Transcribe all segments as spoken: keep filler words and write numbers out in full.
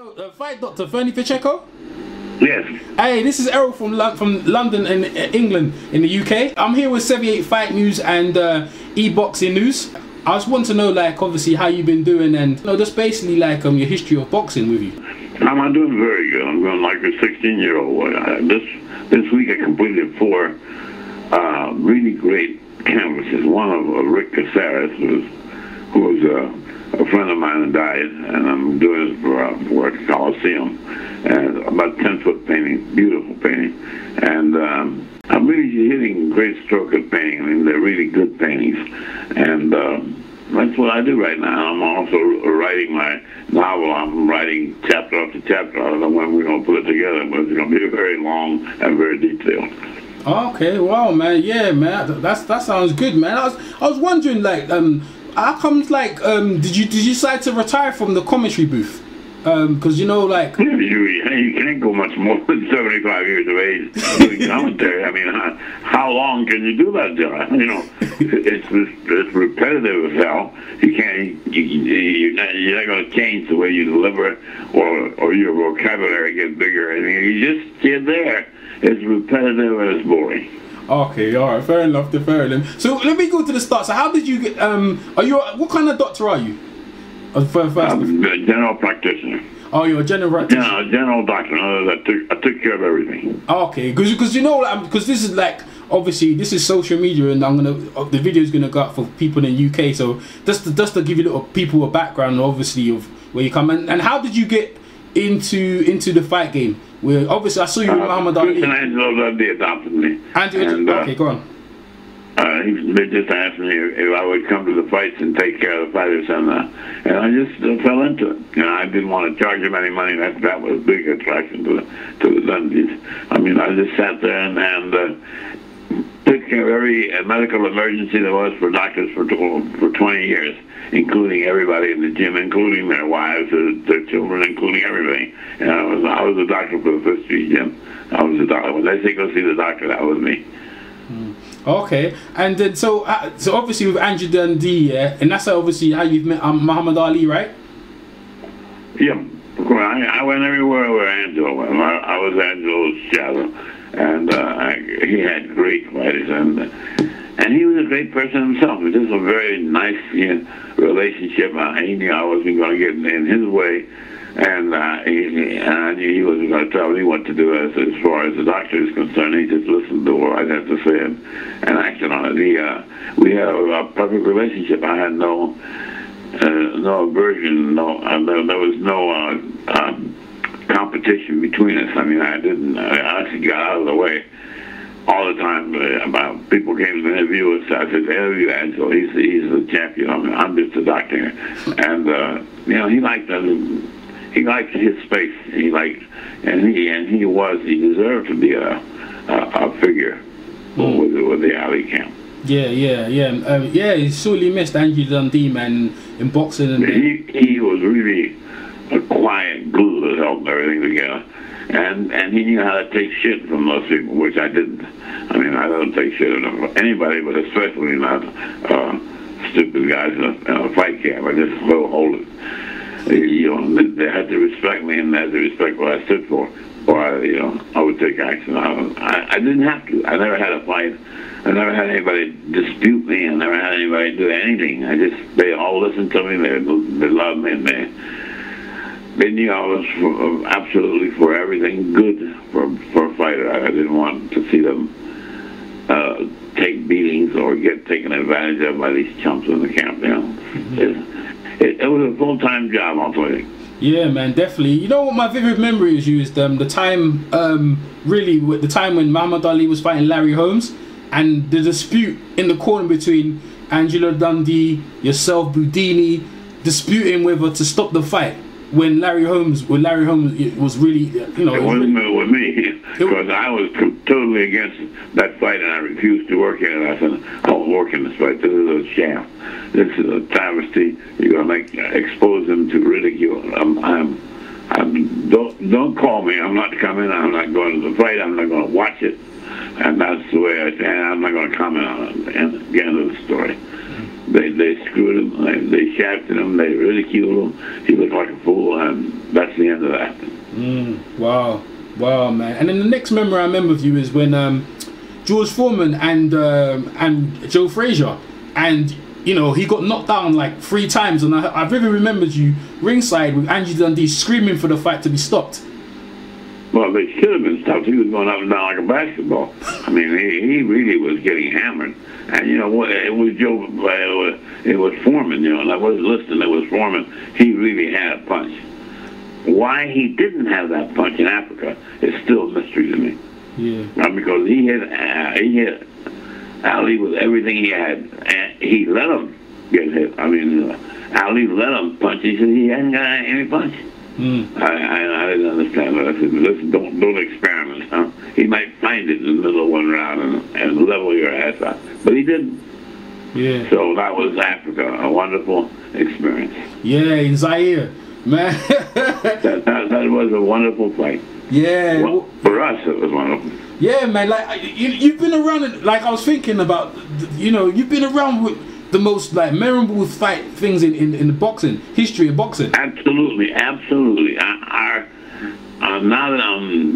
Hello, uh, fight doctor Ferdie Pacheco. Yes. Hey, this is Errol from Lo from London and uh, England in the U K. I'm here with seventy-eight Fight News and uh, e-boxing news. I just want to know, like, obviously how you've been doing, and you know, just basically like um your history of boxing with you. I'm, I'm doing very good. I'm going like a sixteen-year-old. Uh, this this week I completed four uh, really great canvases. One of uh, Rick Caceres, who was, who was uh, a friend of mine and died, and I'm doing this for, uh, for a Coliseum, and about ten foot painting, beautiful painting, and um, I'm really hitting great stroke at painting. I mean, they're really good paintings, and uh, that's what I do right now. I'm also writing my novel. I'm writing chapter after chapter. I don't know when we're going to put it together, but it's going to be very long and very detailed. Okay, wow, man, yeah, man, that's that sounds good, man. I was I was wondering, like, um, how comes, like, um, did you did you decide to retire from the commentary booth? Um, because you know, like, you, you can't go much more than seventy-five years of age doing commentary. I mean, how, how long can you do that job? You know, it's it's repetitive as hell. You can't, you, you're not, you're not going to change the way you deliver, or or your vocabulary gets bigger. I mean, you just get there. It's repetitive and it's boring. Okay, all right, fair enough, fair enough. So let me go to the start. So how did you get? Um, are you what kind of doctor are you? Uh, first, I'm a general practitioner. Oh, you're a general practitioner. Yeah, a general doctor. I took, I took care of everything. Okay, because because you know, because this is like, obviously this is social media, and I'm gonna uh, the video is gonna go out for people in the U K. So just to, just to give you little people a background, obviously, of where you come, and, and how did you get into into the fight game? Where obviously I saw you with uh, Muhammad Ali. And Angelo Dundee adopted me. And, uh, okay, go on. Uh, they just asked me if, if I would come to the fights and take care of the fighters, and uh, and I just uh, fell into it. You know, I didn't want to charge them any money. That that was a big attraction to the to the Dundees. I mean, I just sat there and, and uh, took care of every uh, medical emergency there was for doctors for for twenty years, including everybody in the gym, including their wives, their, their children, including everything. And I was I was a doctor for the Fifth Street Gym. I was a doctor. When they say go see the doctor, that was me. Mm. Okay, and then so uh, so obviously with Angelo Dundee, yeah, and that's obviously how you've met um, Muhammad Ali, right? Yeah, I, I went everywhere where Angelo went. I, I was Angelo's shadow, and uh, I, he had great fighters, and and he was a great person himself. It was just a very nice, you know, relationship. Uh, he knew I wasn't going to get in his way. And, uh, he, and I knew he wasn't going to tell me what to do as, as far as the doctor is concerned. He just listened to what I'd have to say and, and acted on it. He, uh, we had a, a perfect relationship. I had no uh, no aversion. No, uh, there, there was no uh, um, competition between us. I mean, I didn't. I actually got out of the way all the time. Uh, about people came to interview us. I said, "Interview Angelo. He's he's the champion. I'm, I'm just a doctor." And uh, you know, he liked the. He liked his space. He liked, and he and he was. He deserved to be a a, a figure mm. with, with the Ali camp. Yeah, yeah, yeah, um, yeah. He sorely missed Angelo Dundee, man, in boxing. And he he was really a quiet glue that held everything together, and and he knew how to take shit from most people, which I didn't. I mean, I don't take shit from anybody, but especially not uh, stupid guys in a, in a fight camp. I just will hold it. You know, they had to respect me, and they had to respect what I stood for, or I, you know, I would take action. I, I, I didn't have to. I never had a fight. I never had anybody dispute me. I never had anybody do anything. I just, they all listened to me. They, they loved me, and they, they knew I was for, absolutely for everything good for for a fighter. I, I didn't want to see them uh, take beatings or get taken advantage of by these chumps in the camp. You know. Mm-hmm. It's, It, it was a full-time job, I'll tell you. Yeah, man, definitely. You know what my vivid memory is used? Um, the time, um, really, the time when Muhammad Ali was fighting Larry Holmes, and the dispute in the corner between Angelo Dundee, yourself, Boudini, disputing whether to stop the fight when Larry Holmes, when Larry Holmes it was really, you know, it wasn't really, with me because I was totally against that fight, and I refused to work in it. I said, I won't work in this fight. This is a sham. This is a travesty. You're gonna make expose them to ridicule. I'm, I'm, I'm don't don't call me. I'm not coming. I'm not going to the fight. I'm not going to watch it. And that's the way I say. I'm not going to comment on it. And the end of the story. They they screwed him. They, they shafted him. They ridiculed him. He looked like a fool, and that's the end of that. Mm, wow, wow, man. And then the next memory I remember of you is when um, George Foreman and um, and Joe Frazier, and you know he got knocked down like three times, and I, I vividly remembered you ringside with Angelo Dundee screaming for the fight to be stopped. Well, they should have been stopped. He was going up and down like a basketball. I mean, he, he really was getting hammered. And, you know, what it was Joe, it was, it was Foreman, you know, and I wasn't listening, it was Foreman. He really had a punch. Why he didn't have that punch in Africa is still a mystery to me. Yeah. Uh, because he hit, uh, he hit Ali with everything he had, and he let him get hit. I mean, uh, Ali let him punch. He said he hadn't got any punch. Mm. I, I, I didn't understand that. I said, listen, don't, don't experiment, huh? He might find it in the middle of one round and, and level your ass out. But he didn't. Yeah. So that was Africa, a wonderful experience. Yeah, in Zaire, man. that, that, that was a wonderful fight. Yeah. Well, for us, it was wonderful. Yeah, man. Like, you, you've been around, like I was thinking about, you know, you've been around with the most like memorable fight things in, in, in the boxing history of boxing. Absolutely, absolutely. I, I, uh, now that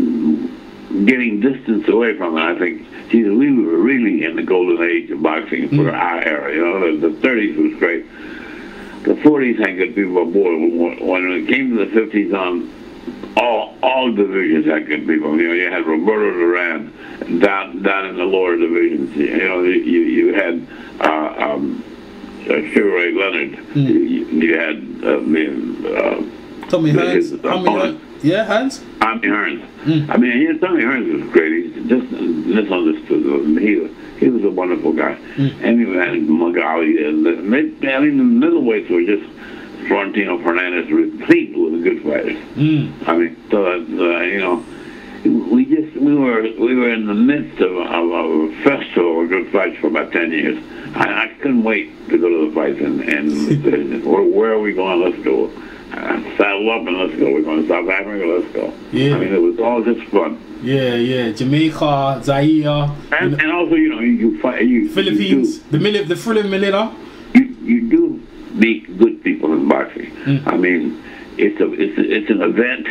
I'm getting distance away from it, I think, geez, we were really in the golden age of boxing for mm. our era. You know, the, the thirties was great. The forties had good people, but boy, when it came to the fifties on, all all divisions had good people. You know, you had Roberto Duran down down in the lower divisions. You know, you you had uh, um, uh, Sugar Ray Leonard. Mm. You, you had uh, uh, Tommy Hearns. Tommy Hearns. Yeah, Hearns. Tommy Hearns. Mm. I mean, yeah, Tommy Hearns was great. He's just misunderstood. He he was a wonderful guy. Mm. And you had Magali. And the, I mean, the middleweights were just Florentino Fernandez replete with good fighters. Mm. I mean, so uh, you know, we just we were we were in the midst of, of a festival of good fights for about ten years. I, I couldn't wait to go to the fights and and where, where are we going? Let's go. Uh, saddle up and let's go. We're going to South Africa. Let's go. Yeah. I mean, it was all just fun. Yeah, yeah. Jamaica, Zaire, and, you know, and also you know you, you fight you Philippines, you do, the the thrilling Manila. You you do meet good people in boxing. Mm. I mean, it's a it's a, it's an event.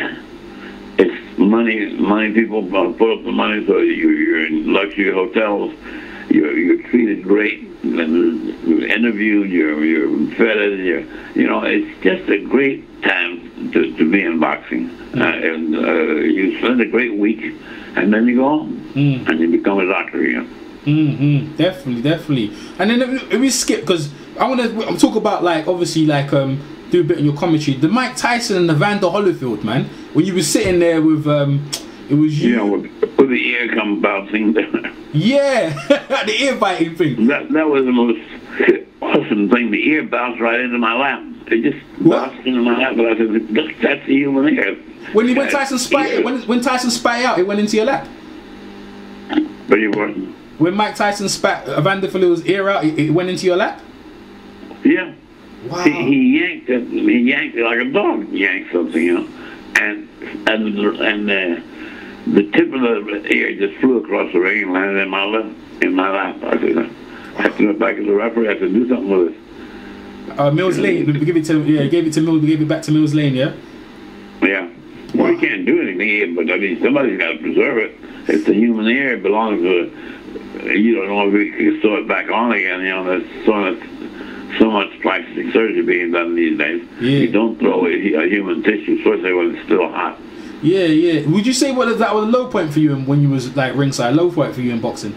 It's money money people put up the money, so you, you're in luxury hotels. You're you're treated great. You're interviewed. You're you're fed. You're you know it's just a great time to, to be in boxing. Mm. Uh, and uh, you spend a great week, and then you go home mm. and you become a doctor again. Mm-hmm. Definitely, definitely. And then if we skip, because I want to I'm talk about like obviously like um do a bit in your commentary. The Mike Tyson and the Evander Holyfield, man. When you were sitting there with um, it was you. You know, with, with the ear come bouncing there. Yeah, the ear biting thing. That that was the most awesome thing. The ear bounced right into my lap. It just what? bounced into my lap, but I said, "Look, that's the human ear." When he when Tyson spat when when Tyson spat out, it went into your lap. But you were. When Mike Tyson spat Evander Holyfield's ear out, it, it went into your lap. Yeah. Wow. He, he yanked it. He yanked it like a dog yanks something, you know. And and and uh, the tip of the ear just flew across the ring and landed in my lap. In my lap. I said, I have to go back to the referee. I have to do something with it. Uh, Mills Lane. We give it to yeah. Gave it to Mills. We gave it back to Mills Lane. Yeah. Yeah. Well, you can't do anything, but I mean, somebody's got to preserve it. It's a human ear. It belongs to. You don't know if we can sew it back on again. You know, there's so much, so much plastic surgery being done these days. Yeah. You don't throw a, a human tissue, especially when it's still hot. Yeah, yeah. Would you say what that was a low point for you when you was like ringside? Low point for you in boxing?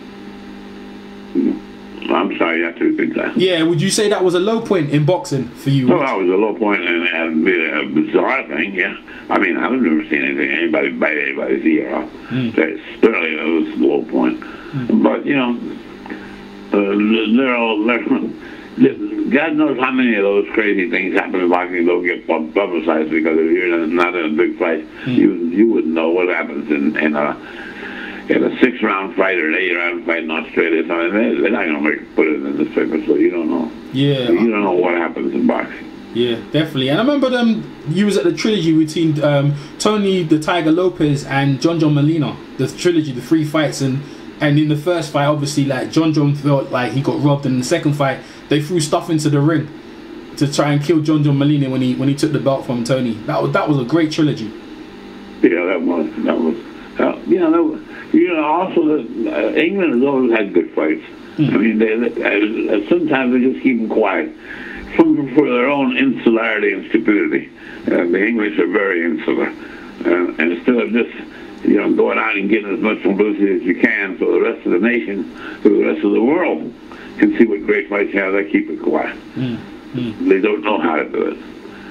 I'm sorry, you have to repeat that. Yeah, would you say that was a low point in boxing for you? Well, that was a low point and, and a bizarre thing, yeah. I mean, I've never seen anything, anybody bite anybody's ear off. Mm. Certainly, it was a low point. Mm. But, you know, uh, they're all, they're, God knows how many of those crazy things happen in boxing don't get publicized, because if you're not in a big fight, mm. you you wouldn't know what happens in, in a in a six-round fight or an eight-round fight in Australia. So they're, they're not going to put it in the paper, so you don't know. Yeah. So you don't know what happens in boxing. Yeah, definitely. And I remember them. You was at the trilogy between um, Tony the Tiger Lopez and John John Molina. The trilogy, the three fights, and and in the first fight, obviously, like John John felt like he got robbed, and in the second fight, they threw stuff into the ring to try and kill John John Molina when he when he took the belt from Tony. That was that was a great trilogy. Yeah, that was that was. Uh, you know, that was, you know. Also, the, uh, England has always had good fights. Mm. I mean, they, they, uh, sometimes they just keep them quiet from, for their own insularity and stupidity. Uh, the English are very insular, uh, and instead of just you know going out and getting as much publicity as you can, so the rest of the nation, so the rest of the world can see what great fights you have, they keep it quiet. Mm. Mm. They don't know how to do it,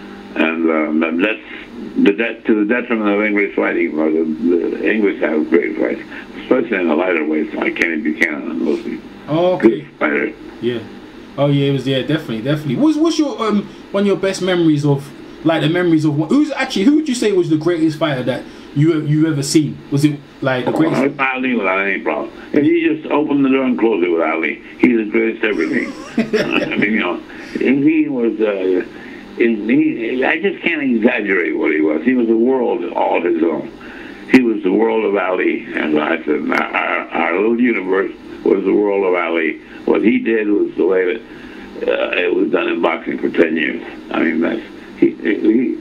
and um, that's the de- to the detriment of English fighting. Well, the, the English have great fights, especially in the lighter weights like Kenny Buchanan and those people. Oh, okay. Good fighter. Yeah. Oh yeah, it was yeah, definitely, definitely. What's what's your um one of your best memories of like the memories of who's actually who would you say was the greatest fighter that you you ever seen? Was it like the greatest? Oh, Ali without any problem. If you just open the door and close it with Ali, he's the greatest everything. I mean, you know, he was. Uh, in, he, I just can't exaggerate what he was. He was a world all his own. He was the world of Ali, and I said, our, our little universe was the world of Ali. What he did was the way that uh, it was done in boxing for ten years. I mean, that's he he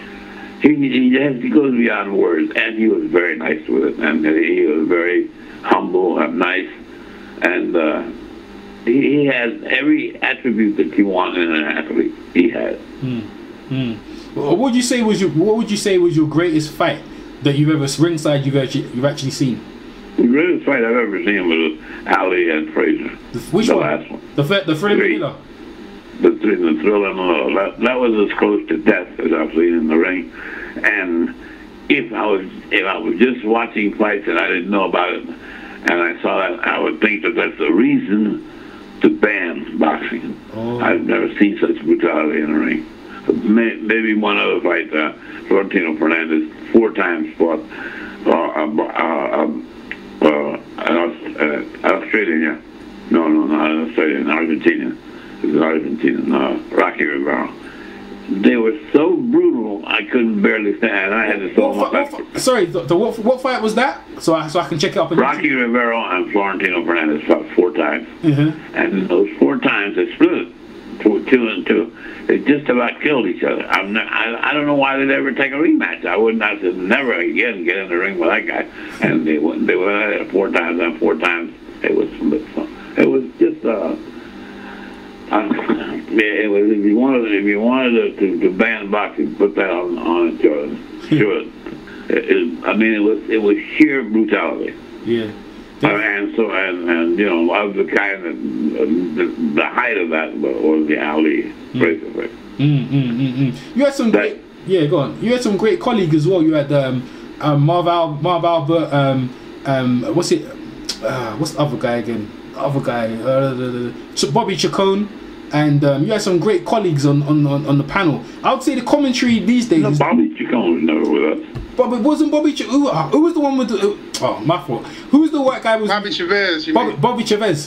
he, he, has, he goes beyond words, and he was very nice with it, and he was very humble and nice, and uh, he, he has every attribute that you want in an athlete. He has. Hmm. Hmm. What would you say was your What would you say was your greatest fight that you've ever ringside you've actually you've actually seen? The greatest fight I've ever seen was Ali and Frazier. The, which the one? last one. The the Thrill and Manila. The, the Thrill and Manila. That, that was as close to death as I've seen in the ring. And if I was if I was just watching fights and I didn't know about it, and I saw that, I would think that that's the reason to ban boxing. Oh. I've never seen such brutality in the ring. Maybe one other fight, uh, Florentino Fernandez, four times fought uh, uh, um, uh, uh, Australian, yeah. No, no, not Australian, Argentinian. It was Argentinian, uh, Rocky Rivera. They were so brutal, I couldn't barely stand. I had to throw them up. Sorry, the, the, what, what fight was that? So I, so I can check it up. Rocky Rivera and Florentino Fernandez fought four times. Mm-hmm. And those four times, they split it, two and two. They just about killed each other. I'm not, I, I don't know why they'd ever take a rematch. I would not said never again get in the ring with that guy. And they went, they went at it four times, and four times it was split. So it was just uh, uh, it was if you wanted if you wanted to, to ban boxing, put that on on it, Jordan. Sure. it, it, I mean, it was it was sheer brutality. Yeah. Uh, and so, and, and you know, I was the kind of the, the height of that was the Ali Frazier fight. Mm, mm, mm, mm. You had some great, yeah, go on. You had some great colleagues as well. You had um, um, Marv Al, Marv Albert, um, um, what's it? Uh, what's the other guy again? The other guy, uh, the, the, the, Bobby Chacon, and um, you had some great colleagues on, on, on, on the panel. I would say the commentary these days. No, is, Bobby Chacon was never with us. But it wasn't Bobby Ch- who, uh, who was the one with the uh, oh my fault. Who was the white guy was Bobby Chavez, you Bobby, mean? Bobby Chavez.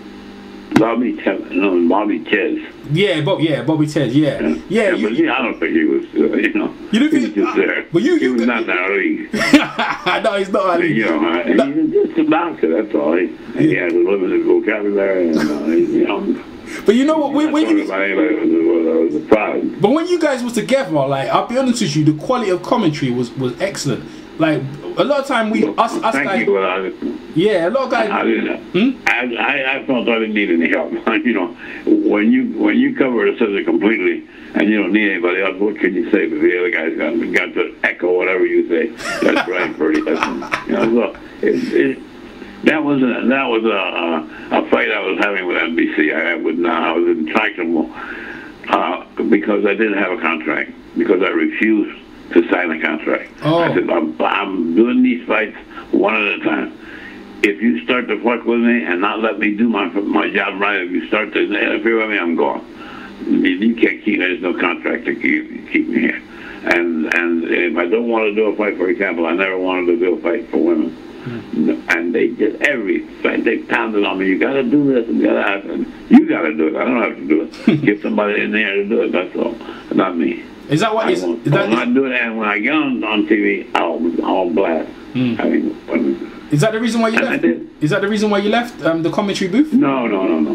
Bobby Chavez, no, Bobby Chez. Yeah, Bob, yeah, Bobby Chez, yeah. Yeah, yeah, you, but yeah, I don't think he was, uh, you know, you didn't he was think, just there. But you, he you was could, not in our league. No, he's not our league. You know, uh, no. He was just a bouncer, that's all. He, yeah. he had a limited vocabulary, and, uh, you know. But you know what? When, when you, about anybody was, was, was a problem. But when you guys was together, like I'll be honest with you, the quality of commentary was, was excellent. Like a lot of time we us us Thank guys. You, uh, yeah, a lot of guys. I, I, didn't, hmm? I, I I felt I didn't need any help. You know, when you when you cover a subject completely and you don't need anybody else, what can you say? But the other guys got got to echo whatever you say. That's right, Ferdie. That's, you know, so it, it, that was a that was a, a a fight I was having with N B C. I, I would not. I was intractable uh, because I didn't have a contract, because I refused to sign a contract. Oh. I said, I'm, I'm doing these fights one at a time. If you start to fuck with me and not let me do my my job right, if you start to interfere with me, I'm gone. You can't keep, there's no contract to keep, keep me here. And and if I don't want to do a fight, for example, I never wanted to do a fight for women. Mm. And they did every fight. They pounded on me. You got to do this and you got to happen. You got to do it. I don't have to do it. Get somebody in there to do it. That's all. Not me. Is that what? Is, is that? I'm not doing that. And when I get on on T V, I'll I'll blast. Mm. I mean, when, is that the reason why you left? Is that the reason why you left um, the commentary booth? No, no, no, no.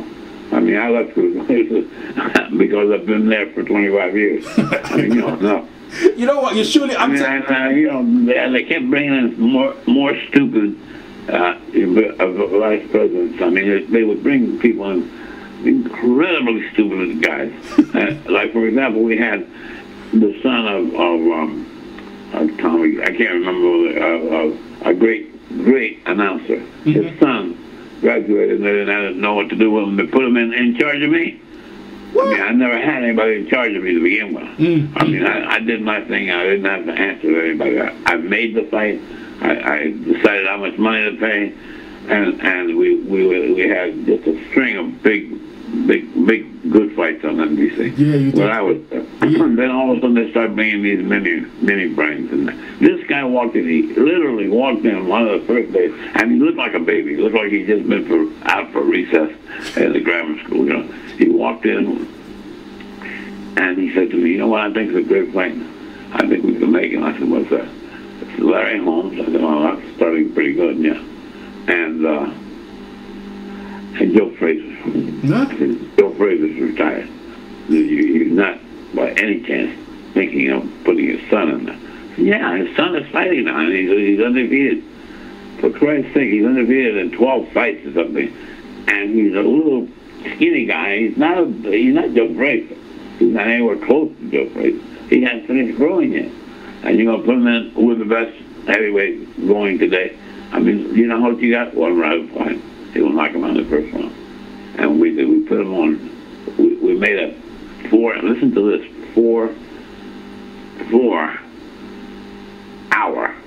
I mean, I left because I've been there for twenty-five years. I mean, you know, no. You know what? You're surely. I mean, I, uh, you know, they, they kept bringing in more, more stupid uh, vice presidents. I mean, they would bring people in, incredibly stupid guys. uh, like, for example, we had the son of, of um, uh, Tommy. I can't remember uh, uh, a great, great announcer. Mm-hmm. His son graduated, and they didn't know what to do with him. They put him in, in charge of me. What? I mean, I never had anybody in charge of me to begin with. Mm-hmm. I mean, I, I did my thing. I didn't have to answer to anybody. I, I made the fight. I, I decided how much money to pay, and and we we we had just a string of big, big, big good fights on N B C. Yeah, you did. When I was there. Yeah. Then all of a sudden they started bringing these mini mini brains in there. This guy walked in. He literally walked in one of the first days, and he looked like a baby. He looked like he'd just been for out for recess at the grammar school. You know, he walked in, and he said to me, "You know what? I think it's a great fight. I think we can make it." I said, "What's that?" It's Larry Holmes. I said, "Well, that's starting pretty good, yeah." And uh, and Joe Frazier. Huh? I said, Joe Frazier's retired. He's not by any chance thinking of putting his son in there. Yeah, his son is fighting now, and he's, he's undefeated. For Christ's sake, he's undefeated in twelve fights or something. And he's a little skinny guy. He's not a, he's not Joe Frazier. He's not anywhere close to Joe Frazier. He hasn't finished growing yet. And you're going to put him in with the best heavyweight going today. I mean, you know what you got? One round fight. He will knock him out in the first round. And we we put him on. We, we made a four. Listen to this. Four. Four. Hour.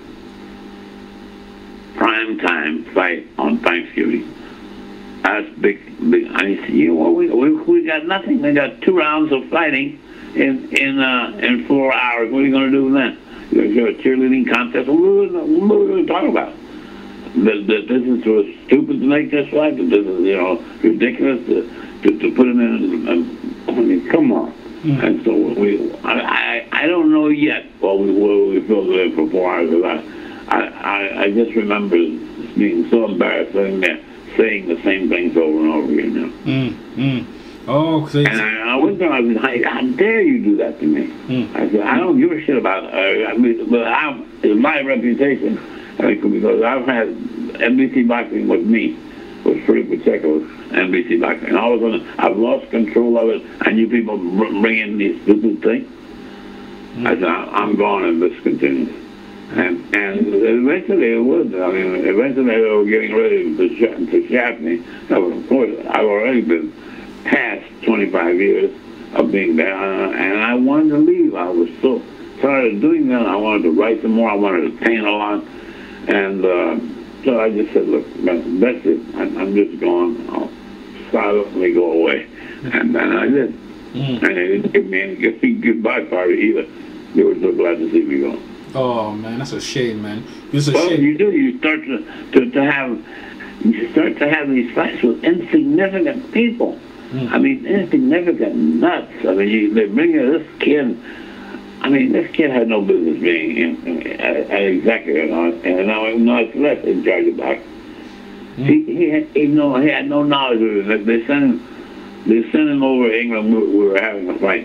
Prime time fight on Thanksgiving. That's big. Big. I said, you know, we we we got nothing. We got two rounds of fighting in in uh, in four hours. What are you going to do then? You're going to have a cheerleading contest? What are we going to talk about? That, that this is so stupid to make this fight. That this is, you know, ridiculous to, to, to put him in. Uh, I mean, come on. Mm-hmm. And so we, I, I, I don't know yet what we, what we filled it in for four hours. I, I, I, I just remember being so embarrassed sitting there saying the same things over and over again. You know? Mm-hmm. Oh, crazy. And I, I went there, I was like, how dare you do that to me? Mm. I said, I don't give a shit about it. Uh, I mean, but I'm, it's my reputation. I mean, because I've had N B C boxing with me, with Ferdie Pacheco, N B C boxing. And all of a sudden, I've lost control of it, and you people bring in these stupid things. Mm. I said, I'm gone if this continues. And and eventually it would. I mean, eventually they were getting ready to, sh to shaft me. Now, of course, I've already been past twenty-five years of being there, uh, and I wanted to leave. I was so tired of doing that. I wanted to write some more. I wanted to paint a lot. And uh, so I just said, look, that's it. I'm, I'm just gone. I'll silently go away. And then I did. Mm. And they didn't give me any goodbye party either. They were so glad to see me go. Oh, man, that's a shame, man. It's a well, shame. You do. You start to, to, to have you start to have these fights with insignificant people. Mm. I mean, insignificant nuts. I mean, you, they bring in this kid. I mean, this kid had no business being in, in, an executive, and now not less in charge of boxing. Mm. He he had he, no, he had no knowledge of it. They sent him they sent him over to England. We, we were having a fight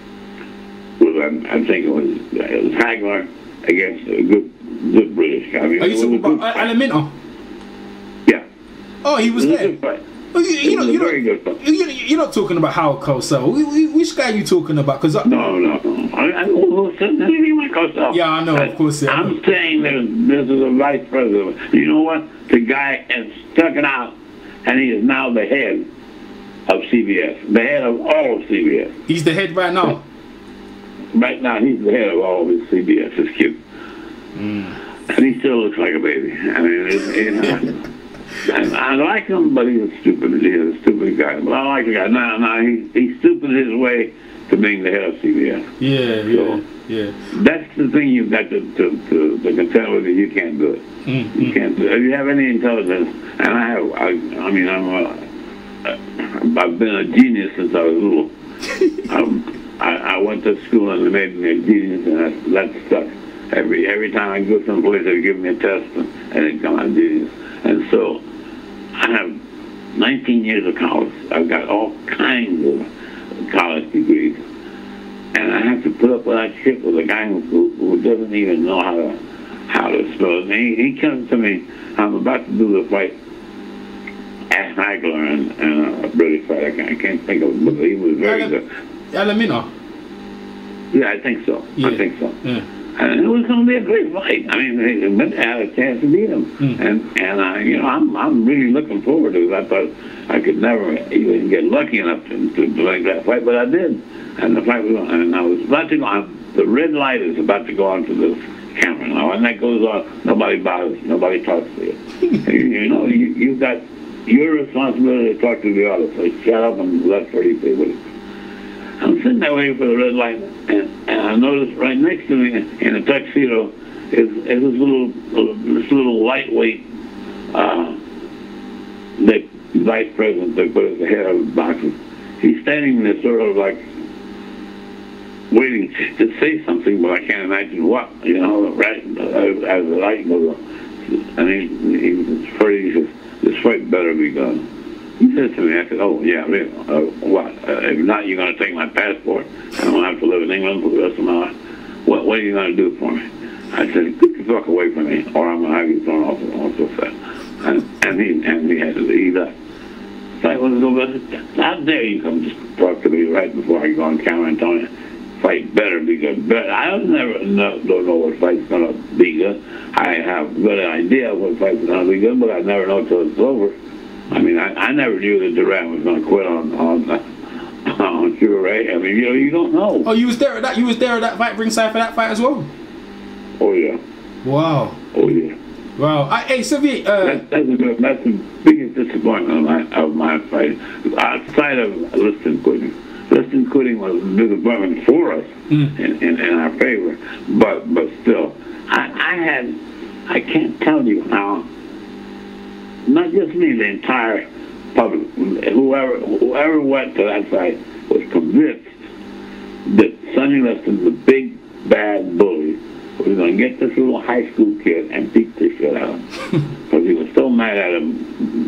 with um, I think it was it was Hagler against a good good British guy. I mean, are you talking about Alamino? Yeah. Oh, he was, was there. You, you, know, you, know, you, you're not talking about Howard Cosell. Which guy are you talking about? Cause I, no, no, no. I, I, well, anyone Cosell. Yeah, I know, I, of course. Yeah, I'm saying that this is a vice president. You know what? The guy has stuck it out, and he is now the head of C B S. The head of all of C B S. He's the head right now? Right now, he's the head of all of his C B S, his kid. Mm. And he still looks like a baby. I mean, it's, it's And I like him, but he's a stupid. He's a stupid guy. But I like the guy. Now, now he, he's stupid his way to being the head of C B S. Yeah, so yeah, yeah. That's the thing you've got to to, to, to contend with. It. You can't do it. Mm-hmm. You can't do it. If you have any intelligence, and I have, I, I mean, I'm a, I've been a genius since I was little. I, I went to school and they made me a genius, and that, that stuck. Every every time I go someplace, they give me a test, and, and it come out genius. And so I have nineteen years of college. I've got all kinds of college degrees. And I have to put up with that shit with a guy who, who doesn't even know how to how to spell it. And he, he comes to me, I'm about to do the fight, Ash Hagler and, and a British fight. I can't, I can't think of it, but he was very Ele- good. Elamina? Yeah, I think so. Yeah. I think so. Yeah. And it was going to be a great fight. I mean, they meant to have a chance to beat him. Mm. And, and uh, you know, I'm I'm really looking forward to it. I thought I could never even get lucky enough to, to, to make that fight, but I did. And the fight was on, and I was about to go on. The red light is about to go on to this camera now. When that goes on, nobody bothers you. Nobody talks to you. you, you know, you, you've got your responsibility to talk to the other. So shut up and let Ferdie say what it is. I'm sitting there waiting for the red light, and, and I noticed right next to me in a tuxedo is, is this little, little this little lightweight uh, the vice president that put at the head of the boxing. He's standing there sort of like waiting to say something, but I can't imagine what, you know, right as, as the light goes on. And he, he was afraid, he says, this fight better be done. He said to me, I said, oh, yeah, really? Uh, what? Uh, if not, you're going to take my passport. I don't have to live in England for the rest of my life. What, what are you going to do for me? I said, get the fuck away from me, or I'm going to have you thrown off, off the set. And, and, he, and he had to leave that. So I was over, how dare you come just talk to me right before I go on camera and tell me, fight better be good. But I never no, don't know what fight's going to be good. I have a good idea of what fight's going to be good, but I never know until it's over. I mean, I, I never knew that Durant was going to quit on on on Sugar Ray. I mean, you know, you don't know. Oh, you was there at that. You was there at that fight, ringside for that fight as well. Oh yeah. Wow. Oh yeah. Wow. I, hey, Sylvie. Uh, that's, that's, the, that's the biggest disappointment of my of my fight, outside of Liston quitting. Liston quitting was a disappointment for us mm. in, in in our favor, but but still, I I had I can't tell you how. Not just me, the entire public, whoever whoever went to that fight was convinced that Sonny Liston, the big bad bully, was going to get this little high school kid and beat the shit out of him. Because he was so mad at him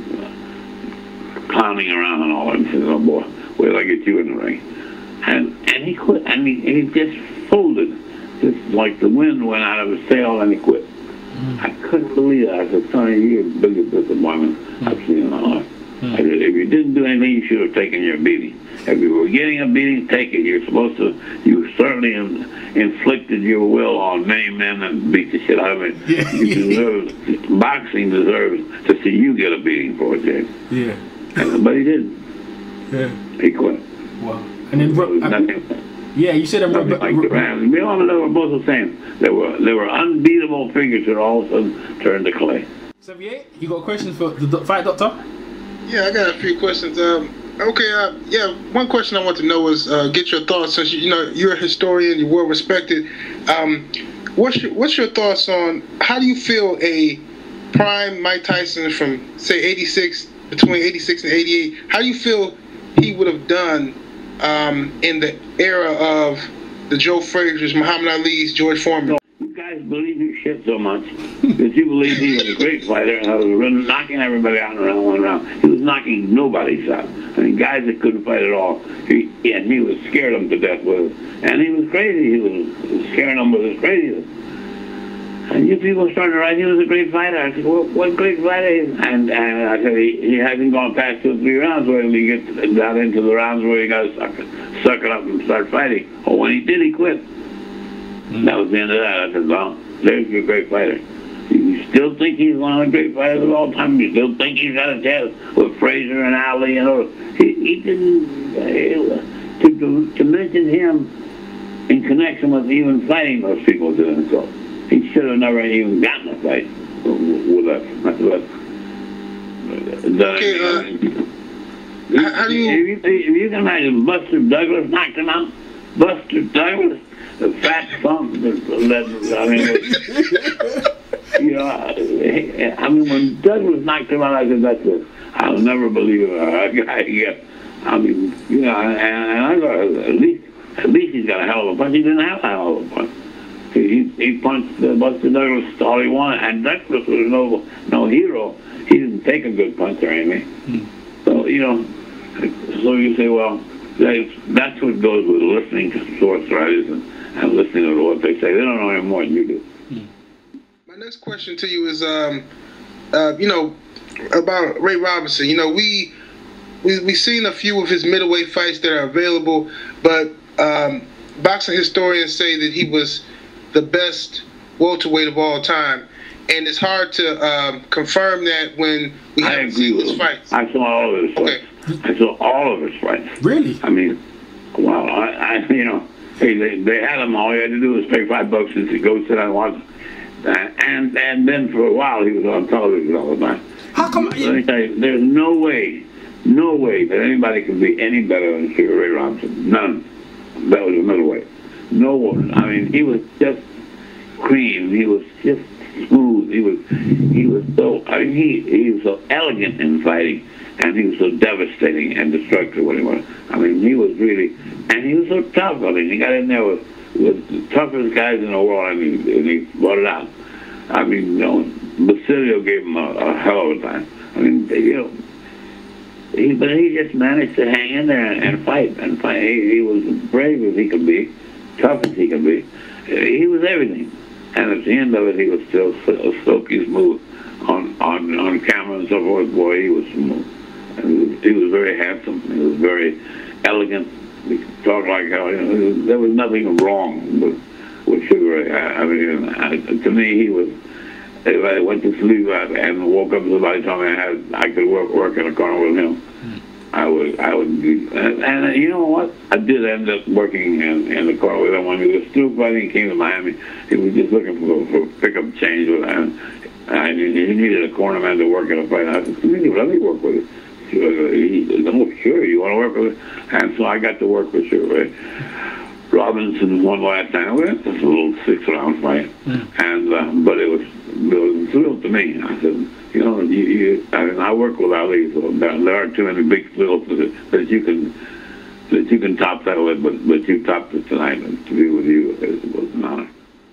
clowning around and all that. And he said, oh boy, wait till I get you in the ring. And and he quit. And he, he just folded. Just like the wind went out of his sail and he quit. Mm. I couldn't believe it. I said, Sonny, you're the biggest disappointment mm. I've seen in my life. Mm. I said, if you didn't do anything, you should have taken your beating. If you were getting a beating, take it. You're supposed to, you certainly in, inflicted your will on many men and beat the shit out of it. Yeah. You deserve, boxing deserves to see you get a beating for it, James. Yeah. And, but he didn't. Yeah. He quit. Wow. And then, Ro- nothing. Yeah, you said nothing Ro- like Ro- the Rams. We all know we're both the same. They were, they were unbeatable figures that all of a sudden turned to clay. Xavier, you got questions for the do- fight doctor? Yeah, I got a few questions. Um, okay, uh, yeah, one question I want to know is uh, get your thoughts, since you, you know you're a historian, you're well respected. Um, what's your, what's your thoughts on how do you feel a prime Mike Tyson from say eighty-six, between eighty-six and eighty-eight? How do you feel he would have done um, in the era of the Joe Frazier's, Muhammad Ali's, George Foreman? You guys believe your shit so much that you believe he was a great fighter and I was knocking everybody out in round one round. He was knocking nobody's out. I mean, guys that couldn't fight at all. He, and he was scared them to death with it. And he was crazy. He was scaring them with his craziness. And you people started to write, he was a great fighter. I said, well, what great fighter is? And, and I said, he, he hasn't gone past two or three rounds where he gets down into the rounds where he got to suck, suck it up and start fighting. Oh, when he did, he quit. Mm-hmm. That was the end of that. I said, well, there's your great fighter. You still think he's one of the great fighters of all time? You still think he's got a chance with Frazier and Ali and all? He, he didn't, uh, to, to, to mention him in connection with even fighting those people didn't so. He should have never even gotten a fight with us. That's what. Okay, uh, how, how do you... If, you... if you can imagine Buster Douglas knocked him out, Buster Douglas, the fat funk that I mean, you know, I mean, when Douglas knocked him out, I said, that's it. I'll never believe a guy get. I mean, you know, and, and I thought at least, at least he's got a hell of a punch. He didn't have a hell of a punch. He, he punched uh, Buster Douglas all he wanted, and Douglas was no no hero. He didn't take a good punch or anything. you know, so you say, well, that's, that's what goes with listening to source writers and, and listening to what they say. They don't know any more than you do. My next question to you is, um, uh, you know, about Ray Robinson. You know, we we we've seen a few of his middleweight fights that are available, but um, boxing historians say that he was the best welterweight of all time, and it's hard to um, confirm that when we I haven't agree seen with his him. fights. I saw all of his Okay. fights. I saw all of his fights. Really? I mean, wow. I, I you know, hey, they, they had him. All you had to do was pay five bucks and to go sit down and watch. Uh, and and then for a while he was on television all the time. How come? Let me tell you, there's no way, no way that anybody can be any better than Sugar Ray Robinson. None. That was a middleweight. No one. I mean, he was just cream. He was just smooth. He was he was so. I mean, he he was so elegant in fighting, and he was so devastating and destructive when he was. I mean, he was really, and he was so tough. I mean, he got in there with. with the toughest guys in the world, and he, and he brought it out. I mean, you know, Basilio gave him a, a hell of a time. I mean, you know, he, but he just managed to hang in there and, and fight and fight. He, he was brave as he could be, tough as he could be. He was everything. And at the end of it, he was still so, silky smooth on, on, on camera and so forth. Boy, he was smooth. And he was, he was very handsome. He was very elegant. We could talk like how, you know, there was nothing wrong with, with Sugar Ray. I, I mean, I, to me, he was, if I went to sleep and woke up and somebody told me I had, I could work, work in a corner with him, I would, I would be, and, and you know what? I did end up working in, in the corner with him when he was still fighting. He came to Miami. He was just looking for, for pickup change with him. And he needed a cornerman to work in a fight. I said, let me work with it. He said, oh, sure, you want to work with it? And so I got to work with Sugar Ray Robinson one last time. We had this little six-round fight, mm. and uh, but it was, it was a thrill to me. I said, you know, you, you, I mean, I work with Ali, so there, there aren't too many big thrills that, that you can that you can top that with, but but you topped it tonight, and to be with you it was an honor.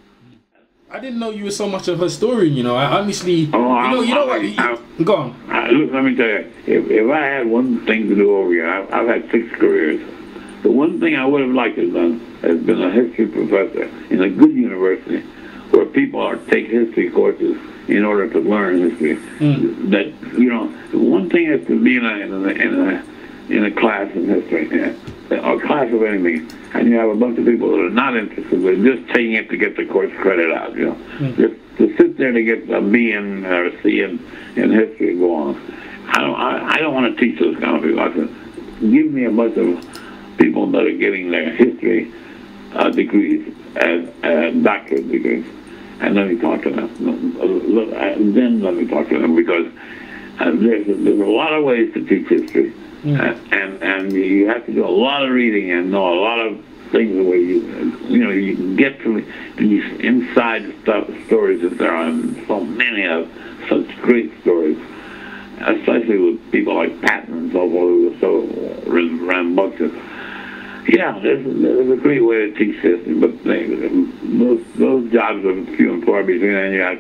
I didn't know you were so much of a historian, you know. I honestly, oh, you know, I'm, you know I'm, what? I'm, Go on. I, look, let me tell you, if, if I had one thing to do over here, I've, I've had six careers. The one thing I would have liked to have done has been a history professor in a good university where people are take history courses in order to learn history. Mm. That, you know, the one thing is to be in a, in a, in a, in a class in history, yeah, or a class of anything, and you have a bunch of people that are not interested, but just taking it to get the course credit out, you know. Mm. Just to sit there to get a B in or a C in, in history and go on. I don't, I, I don't want to teach those kind of people. I said, give me a bunch of people that are getting their history uh, degrees as uh, doctorate degrees, and let me talk to them. Then let me talk to them, because uh, there's, there's a lot of ways to teach history. Mm. Uh, and and you have to do a lot of reading and know a lot of things where you you know you can get to these inside stuff stories that there are so many of, such great stories, especially with people like Patton and so forth, who were so rambunctious. Yeah, there's, there's a great way to teach history, but they, those those jobs are few and far between, and you have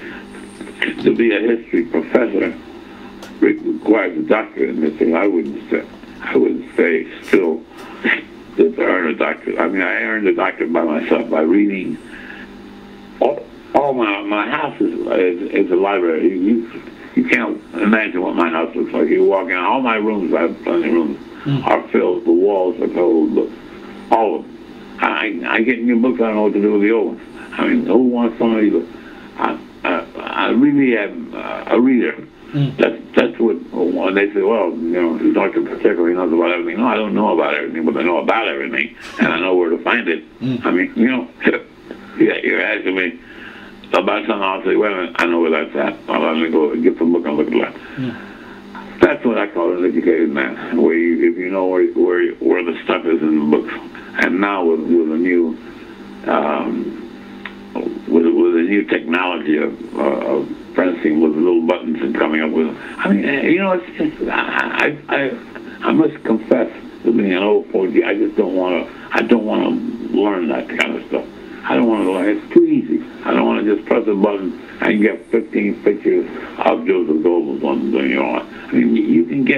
to to be a history professor requires a doctorate in history. I wouldn't say, I wouldn't say still to earn a doctorate. I mean, I earned a doctorate by myself by reading. All, all my my house is, is is a library. You, you you can't imagine what my house looks like. You walk in, all my rooms, I have plenty of rooms, mm. are filled. The walls are filled with books, all of them. I I get new books. I don't know what to do with the old ones. I mean, who wants some of these books? I I, I really am uh, a reader. Mm. That's that's what when they say, well, you know, Doctor Pacheco, he knows about everything. No, I don't know about everything, but I know about everything, and I know where to find it. Mm. I mean, you know, yeah, you're asking me about something, I'll say, wait a minute, I know where that's at. Well, let me go get some book and look at that. Mm. That's what I call an educated man, where you, if you know where where where the stuff is in the books. And now with with a new um, with with a new technology of, uh, of pressing with little buttons and coming up with, I mean, you know, it's just, I, I, I must confess to being an old fogey, I just don't want to, I don't want to learn that kind of stuff. I don't want to learn, it's too easy. I don't want to just press a button and get fifteen pictures of Joseph Goebbels on, you know. I mean, you can get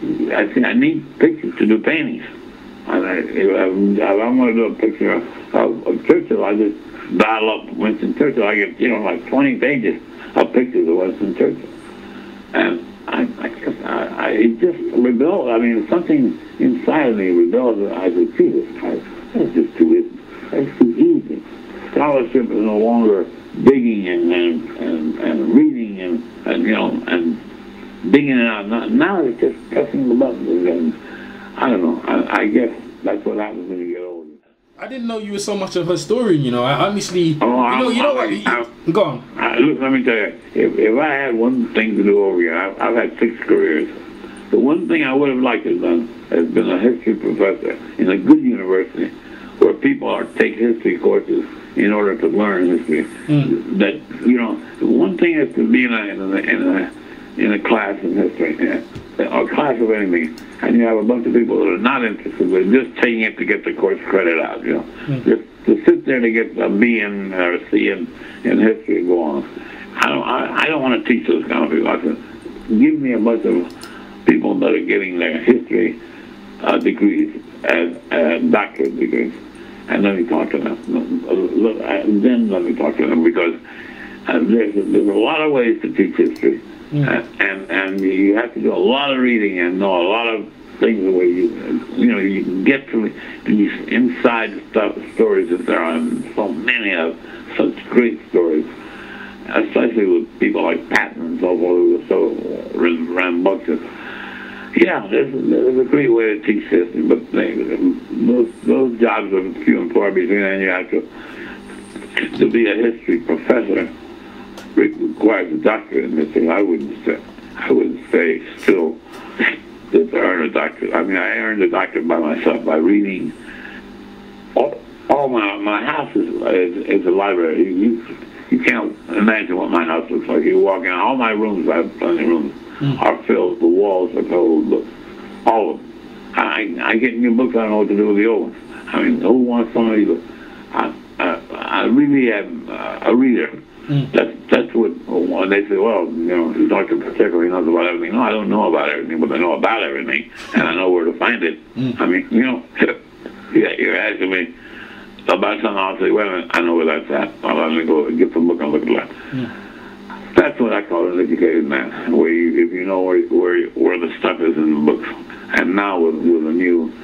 I think I need pictures to do paintings. And I, if, I, if I'm going to do a picture of, of Churchill, I just dial up Winston Churchill. I get, you know, like twenty pages of pictures of Winston Churchill. And I, I, just, I, I it just rebelled. I mean, something inside of me rebelled. I said, see this guy, that's just too easy. That's too easy. Scholarship is no longer digging and and, and, and reading and, and, you know, and digging it out. Now it's just pressing the buttons. And I don't know. I, I guess that's what happens when you get older. I didn't know you were so much of a historian, you know. I honestly, oh, you know, I'm, you know I'm, what? I'm, you, go on. I, look, let me tell you, if, if I had one thing to do over here, I've, I've had six careers. The one thing I would have liked to have done has been a history professor in a good university where people are take history courses in order to learn history. Mm. That, you know, the one thing is to be in a, in a, in a, in a class in history, yeah, or a class of anything, and you have a bunch of people that are not interested, but just taking it to get the course credit out, you know. Mm. Just to sit there to get a B in or a C in, in history and go on. I don't, I, I don't want to teach those kind of people. I said, give me a bunch of people that are getting their history uh, degrees as uh, doctorate degrees, and let me talk to them. Then let me talk to them, because uh, there's, there's a lot of ways to teach history. Mm. Uh, and and you have to do a lot of reading and know a lot of things where you you know you can get to these inside stuff stories that there are so many of, such great stories, especially with people like Patton and so forth, who are so rambunctious. Yeah, there's, there's a great way to teach history, but they, those those jobs are few and far between, and you have to to be a history professor requires a doctorate in history. I wouldn't say, I wouldn't say still to earn a doctorate. I mean, I earned a doctorate by myself by reading. All, all my my house is, is is a library. You you can't imagine what my house looks like. You walk in, all my rooms, I have plenty of rooms, mm. are filled. The walls are filled with books, all of them. I I get new books. I don't know what to do with the old ones. I mean, who wants some of these books? I I, I really am uh, a reader. Mm. That's that's what when they say, well, you know, Doctor Pacheco, he knows about everything. No, I don't know about everything, but I know about everything, and I know where to find it. Mm. I mean, you know, yeah, you're asking me about something, I'll say, wait a minute, I know where that's at. Well, let me go get some book and look at that. Mm. That's what I call an educated man, where you, if you know where where where the stuff is in the books. And now with with a new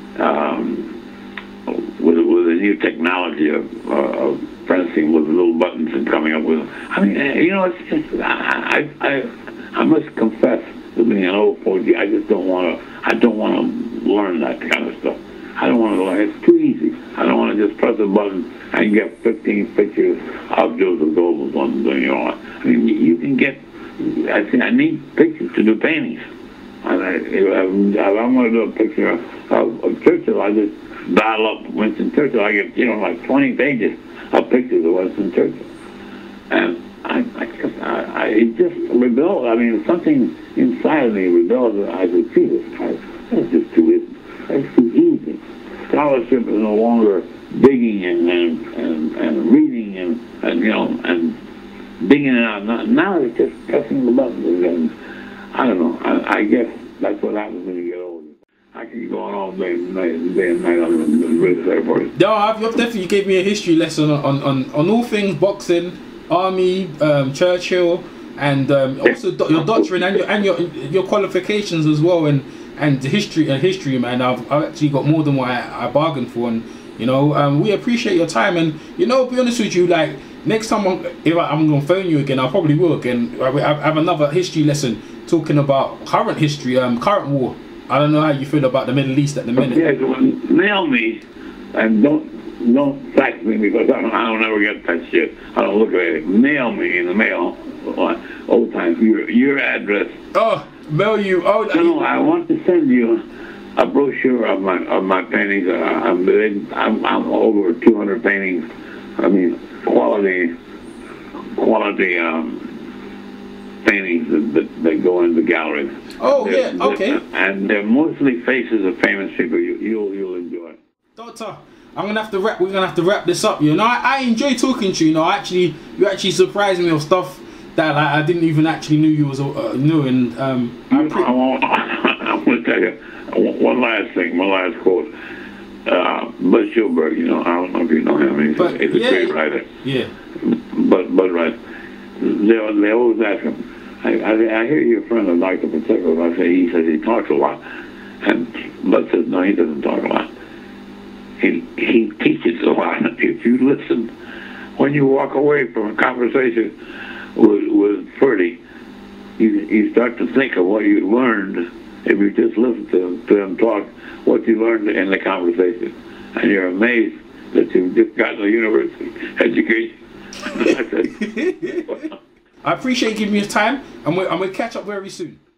um, with with a new technology of, uh, of pressing with little buttons and coming up with, I mean, you know, it's just, I, I, I must confess to being an old fogey, I just don't want to, I don't want to learn that kind of stuff. I don't want to learn, it's too easy. I don't want to just press a button and get fifteen pictures of Joseph Goebbels, you know. I mean, you can get, I think I need pictures to do paintings. And I, if I'm going to do a picture of, of Churchill, I just dial up Winston Churchill. I get, you know, like twenty pages of pictures of Winston Churchill. And I, I, just, I, I it just rebelled. I mean, something inside of me rebelled. I said, see this guy, that's just too easy. That's too easy. Scholarship is no longer digging and, and, and, and reading and, and, you know, and digging it out. Now it's just pressing the buttons. And I don't know. I, I guess that's what happens when you get older. I can go on all day and night, day and night on the British Air Force. No, I've, you've definitely gave me a history lesson on, on, on all things boxing, army, um, Churchill, and um, also do, your doctrine and your and your your qualifications as well, and and history and history, man. I've, I've actually got more than what I, I bargained for, and you know, um, we appreciate your time. And you know, to be honest with you, like next time I'm, if I, I'm gonna phone you again, I probably will again. I, I have another history lesson talking about current history, um, current war. I don't know how you feel about the Middle East at the minute. Yeah, well, mail me, and don't don't fax me, because I don't, I don't ever get that shit. I don't look at it. Mail me in the mail, old times. Your your address. Oh, mail you. Oh, no, I want to send you a brochure of my of my paintings. Uh, I'm, I'm I'm over two hundred paintings. I mean, quality quality um, paintings that, that that go in the galleries. Oh, they're, yeah, okay. They're, and they're mostly faces of famous people. You, you'll you'll enjoy. Doctor, I'm gonna have to wrap. We're gonna have to wrap this up. You know, I, I enjoy talking to you. You know, actually, you actually surprised me with stuff that like, I didn't even actually knew you was uh, knew. And um, I well, going to tell you one last thing, one last quote. Uh, Bud Schulberg, you know, I don't know if you know him. He's, but, a, he's a yeah, great writer. Yeah. But Bud right. They, they always ask him, I, I, I hear you're a friend of Doctor Pacheco. I say, he says he talks a lot. And Bud says, no, he doesn't talk a lot. He, he teaches a lot. If you listen, when you walk away from a conversation with, with Ferdie, you, you start to think of what you learned if you just listen to, to him talk, what you learned in the conversation. And you're amazed that you've just gotten a university education. I said, I appreciate you giving me your time, and we'll, and we'll catch up very soon.